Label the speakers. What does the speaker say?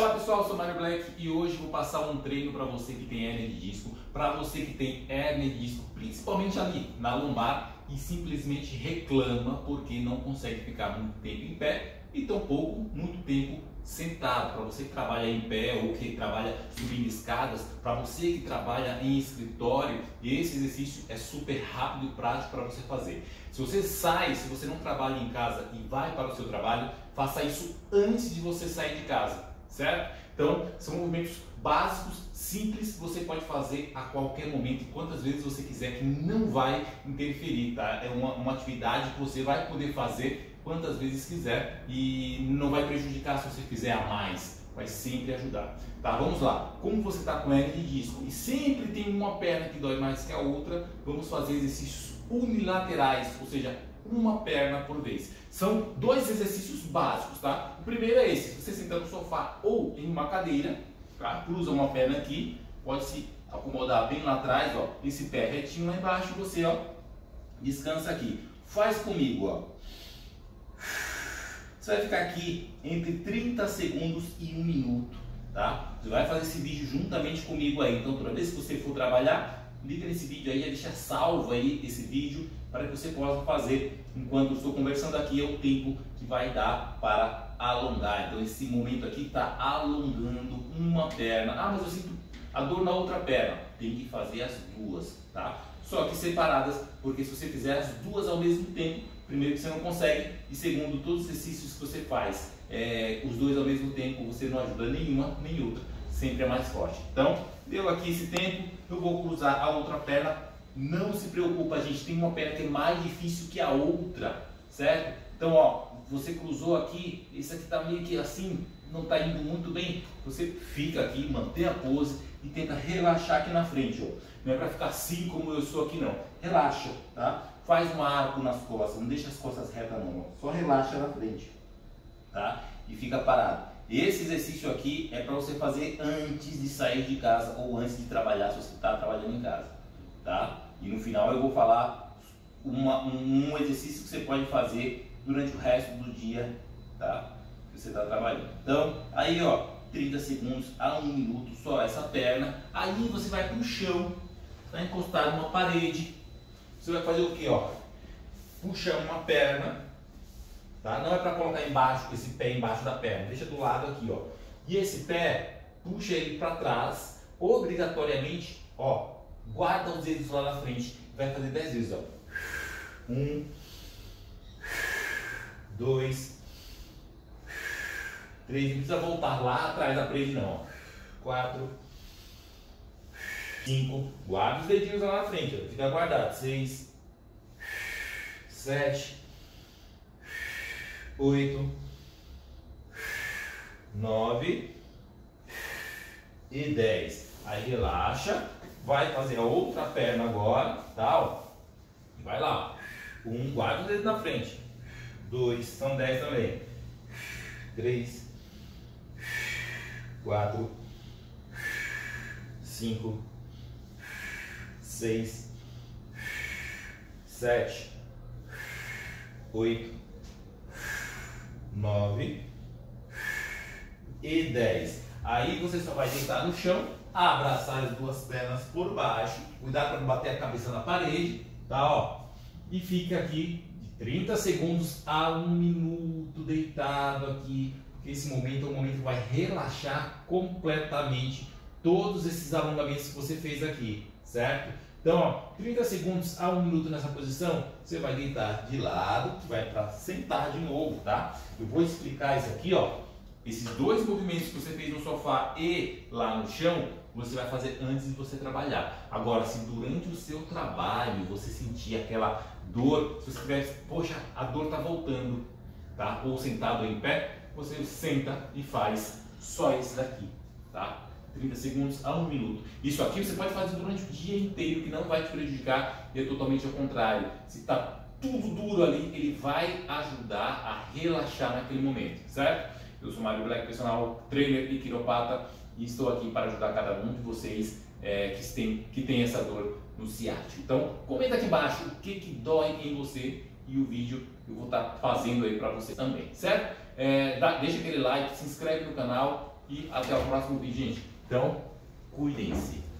Speaker 1: Olá pessoal, eu sou Mário Black e hoje vou passar um treino para você que tem hérnia de disco, para você que tem hérnia de disco, principalmente ali na lombar e simplesmente reclama porque não consegue ficar muito tempo em pé e tampouco muito tempo sentado. Para você que trabalha em pé ou que trabalha subindo escadas, para você que trabalha em escritório, esse exercício é super rápido e prático para você fazer. Se você não trabalha em casa e vai para o seu trabalho, faça isso antes de você sair de casa, certo? Então, são movimentos básicos, simples, você pode fazer a qualquer momento e quantas vezes você quiser, que não vai interferir, tá? É uma atividade que você vai poder fazer quantas vezes quiser e não vai prejudicar se você fizer a mais, vai sempre ajudar, tá? Vamos lá, como você está com hérnia de disco e sempre tem uma perna que dói mais que a outra, vamos fazer exercícios unilaterais, ou seja, uma perna por vez. São dois exercícios básicos, tá? O primeiro é esse, você senta no sofá ou em uma cadeira, tá? Cruza uma perna aqui, pode se acomodar bem lá atrás, ó, esse pé retinho lá embaixo, você, ó, descansa aqui. Faz comigo, ó. Você vai ficar aqui entre 30 segundos e 1 minuto, tá? Você vai fazer esse vídeo juntamente comigo aí, então toda vez que você for trabalhar, clica nesse vídeo aí, deixa salvo aí esse vídeo para que você possa fazer enquanto eu estou conversando aqui, é o tempo que vai dar para alongar. Então esse momento aqui está alongando uma perna. Ah, mas eu sinto a dor na outra perna. Tem que fazer as duas, tá? Só que separadas, porque se você fizer as duas ao mesmo tempo, primeiro que você não consegue e segundo, todos os exercícios que você faz, os dois ao mesmo tempo, você não ajuda nenhuma nem outra, sempre é mais forte. Então, deu aqui esse tempo, eu vou cruzar a outra perna. Não se preocupa, gente, tem uma perna que é mais difícil que a outra, certo? Então, ó, você cruzou aqui, esse aqui tá meio que assim, não tá indo muito bem, você fica aqui, mantém a pose e tenta relaxar aqui na frente, ó. Não é para ficar assim como eu sou aqui não, relaxa, tá? Faz um arco nas costas, não deixa as costas retas não, ó. Só relaxa na frente, tá? E fica parado. Esse exercício aqui é para você fazer antes de sair de casa ou antes de trabalhar, se você está trabalhando em casa, tá? E no final eu vou falar um exercício que você pode fazer durante o resto do dia, tá? Que você está trabalhando. Então, aí ó, 30 segundos a 1 minuto, só essa perna. Aí você vai para o chão, está encostado numa parede. Você vai fazer o que, ó? Puxa uma perna, tá? Não é para colocar embaixo, esse pé embaixo da perna, deixa do lado aqui, ó. E esse pé, puxa ele para trás, obrigatoriamente, ó. Guarda os dedos lá na frente, vai fazer 10 vezes, ó. 1, 2, 3, não precisa voltar lá atrás da parede não, ó. 4, 5, guarda os dedinhos lá na frente, ó. Fica guardado. 6, 7, 8, 9 e 10. Aí relaxa. Vai fazer a outra perna agora, tá? Ó. Vai lá. 1, guarda o dedo na frente. 2, são 10 também. 3, 4, 5, 6, 7, 8, 9 e 10. Aí você só vai deitar no chão, abraçar as duas pernas por baixo, cuidado para não bater a cabeça na parede, tá? Ó. E fica aqui de 30 segundos a 1 minuto deitado aqui, porque esse momento é um momento que vai relaxar completamente todos esses alongamentos que você fez aqui, certo? Então, ó, 30 segundos a 1 minuto nessa posição, você vai deitar de lado, vai para sentar de novo, tá? Eu vou explicar isso aqui, ó. Esses dois movimentos que você fez no sofá e lá no chão, você vai fazer antes de você trabalhar. Agora, se durante o seu trabalho você sentir aquela dor, se você tiver, poxa, a dor tá voltando, tá? Ou sentado ou em pé, você senta e faz só esse daqui, tá? 30 segundos a 1 minuto. Isso aqui você pode fazer durante o dia inteiro, que não vai te prejudicar, e é totalmente ao contrário. Se está tudo duro ali, ele vai ajudar a relaxar naquele momento, certo? Eu sou Mário Black, personal trainer e quiropata, e estou aqui para ajudar cada um de vocês que tem essa dor no ciático. Então, comenta aqui embaixo o que dói em você e o vídeo eu vou estar fazendo aí para você também, certo? Deixa aquele like, se inscreve no canal e até o próximo vídeo, gente. Então, cuidem-se.